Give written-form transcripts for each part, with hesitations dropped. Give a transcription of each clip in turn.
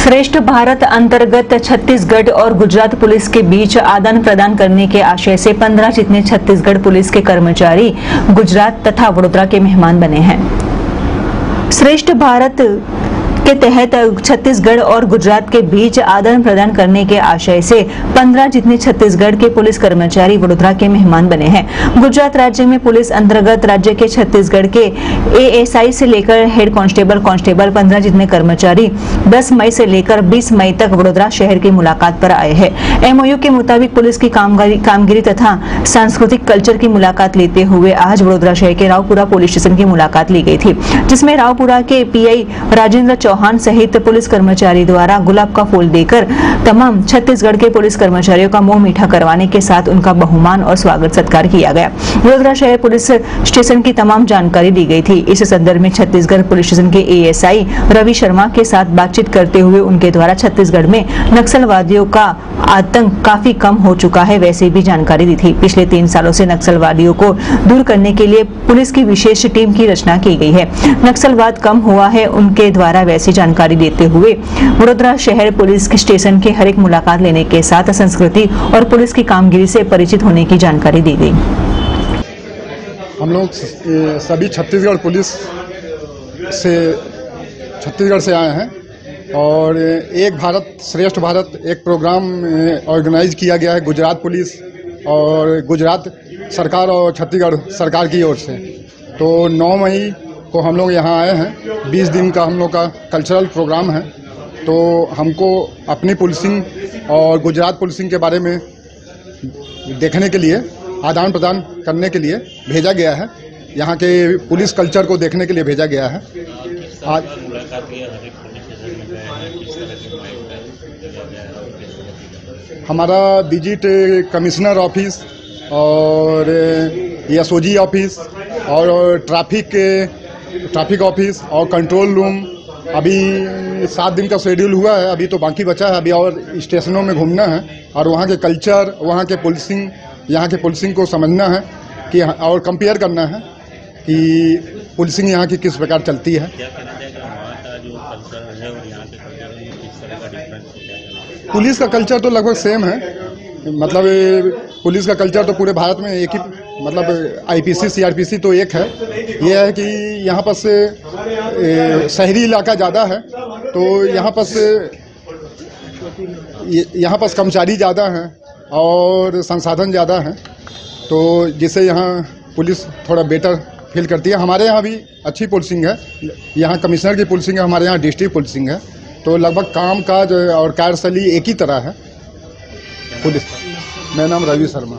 श्रेष्ठ भारत अंतर्गत छत्तीसगढ़ और गुजरात पुलिस के बीच आदान प्रदान करने के आशय से 15 जितने छत्तीसगढ़ पुलिस के कर्मचारी गुजरात तथा वडोदरा के मेहमान बने हैं। श्रेष्ठ भारत के तहत छत्तीसगढ़ और गुजरात के बीच आदान प्रदान करने के आशय से 15 जितने छत्तीसगढ़ के पुलिस कर्मचारी वडोदरा के मेहमान बने हैं। गुजरात राज्य में पुलिस अंतर्गत राज्य के छत्तीसगढ़ के एएसआई से लेकर हेड कांस्टेबल 15 जितने कर्मचारी 10 मई से लेकर 20 मई तक वडोदरा शहर की मुलाकात पर आए हैं। एमओयू के मुताबिक पुलिस की कामगिरी तथा सांस्कृतिक कल्चर की मुलाकात लेते हुए आज वडोदरा शहर के रावपुरा पुलिस स्टेशन की मुलाकात ली गई थी, जिसमें रावपुरा के पीआई राजेंद्र चौहान सहित पुलिस कर्मचारी द्वारा गुलाब का फूल देकर तमाम छत्तीसगढ़ के पुलिस कर्मचारियों का मुंह मीठा करवाने के साथ उनका बहुमान और स्वागत सत्कार किया गया। वडोदरा शहर पुलिस स्टेशन की तमाम जानकारी दी गई थी। इस संदर्भ में छत्तीसगढ़ पुलिस स्टेशन के एएसआई रवि शर्मा के साथ बातचीत करते हुए उनके द्वारा छत्तीसगढ़ में नक्सलवादियों का आतंक काफी कम हो चुका है, वैसे भी जानकारी दी थी। पिछले 3 सालों से नक्सलवादियों को दूर करने के लिए पुलिस की विशेष टीम की रचना की गई है। नक्सलवाद कम हुआ है, उनके द्वारा वैसी जानकारी देते हुए वडोदरा शहर पुलिस स्टेशन के हर एक मुलाकात लेने के साथ संस्कृति और पुलिस की कामगिरी से परिचित होने की जानकारी दी गई। हम लोग सभी छत्तीसगढ़ पुलिस से छत्तीसगढ़ से आए हैं और एक भारत श्रेष्ठ भारत एक प्रोग्राम ऑर्गेनाइज किया गया है गुजरात पुलिस और गुजरात सरकार और छत्तीसगढ़ सरकार की ओर से। तो 9 मई को हम लोग यहाँ आए हैं। 20 दिन का हम लोग का कल्चरल प्रोग्राम है। तो हमको अपनी पुलिसिंग और गुजरात पुलिसिंग के बारे में देखने के लिए आदान प्रदान करने के लिए भेजा गया है। यहाँ के पुलिस कल्चर को देखने के लिए भेजा गया है। आज हमारा विजिट कमिश्नर ऑफिस और एसओजी ऑफिस और ट्रैफिक ऑफिस और कंट्रोल रूम, अभी 7 दिन का शेड्यूल हुआ है, अभी तो बाकी बचा है। अभी और स्टेशनों में घूमना है और वहाँ के कल्चर, वहाँ के पुलिसिंग, यहाँ के पुलिसिंग को समझना है कि और कंपेयर करना है कि पुलिसिंग यहाँ की किस प्रकार चलती है। पुलिस का कल्चर तो लगभग सेम है। मतलब पुलिस का कल्चर तो पूरे भारत में एक ही, मतलब आईपीसी सीआरपीसी तो एक है। ये है कि यहाँ पर से शहरी इलाका ज़्यादा है, तो यहाँ पर कर्मचारी ज़्यादा हैं और संसाधन ज़्यादा हैं, तो जिससे यहाँ पुलिस थोड़ा बेटर फील करती है। हमारे यहाँ भी अच्छी पुलिसिंग है। यहाँ कमिश्नर की पुलिसिंग है, हमारे यहाँ डिस्ट्रिक्ट पुलिसिंग है। तो लगभग काम काज और कार्यशैली एक ही तरह है पुलिस। मेरा नाम रवि शर्मा।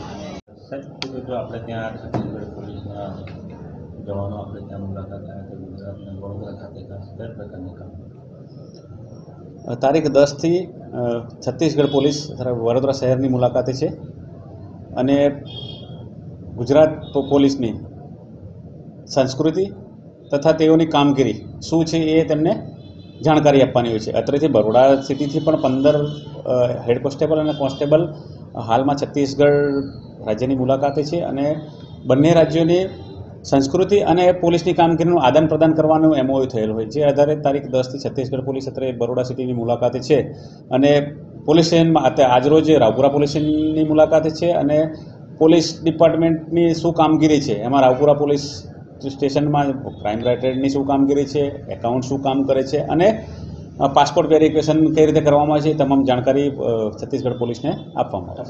તારીખ 10 થી છત્તીસગઢ પોલીસ વડોદરા શહેરની મુલાકાતે છે અને ગુજરાત પોલીસની સંસ્કૃતિ તથા તેઓની કામગીરી શું છે એ તેમને જાણકારી આપવાની હોય છે। અત્રેથી બરોડા સિટીથી પણ 15 હેડ કોન્સ્ટેબલ અને કોન્સ્ટેબલ હાલમાં છત્તીસગઢ રાજ્યની મુલાકાતે છે અને બંને રાજ્યોની संस्कृति और पुलिस की कामगीरी आदान प्रदान करवानो एमओयू थयेल होय जे आधारे तारीख 10 થી छत्तीसगढ़ पुलिस अत्रे बरोड़ा सिटी मुलाकाते छे अने पुलिस स्टेशन में आजरोज रावपुरा पुलिस स्टेशन मुलाकाते छे अने पुलिस डिपार्टमेंटनी शुं कामगीरी छे एमां रावपुरा पुलिस स्टेशन में क्राइम रेटेडनी शुं कामगीरी छे, एकाउंट शुं काम करे छे अने पासपोर्ट वेरिफिकेशन कई रीते करवामां आवे छे तमाम जानकारी छत्तीसगढ़ पुलिस ने आपवामां आवे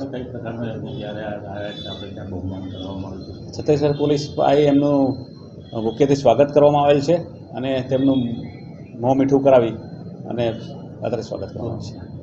छे। छत्तीसगढ़ पुलिस आई एमनुं बुकेथी स्वागत करवामां आवेल छे अने तेमनुं मों मीठुं करावी अने आदरे स्वागत करवामां आवे छे।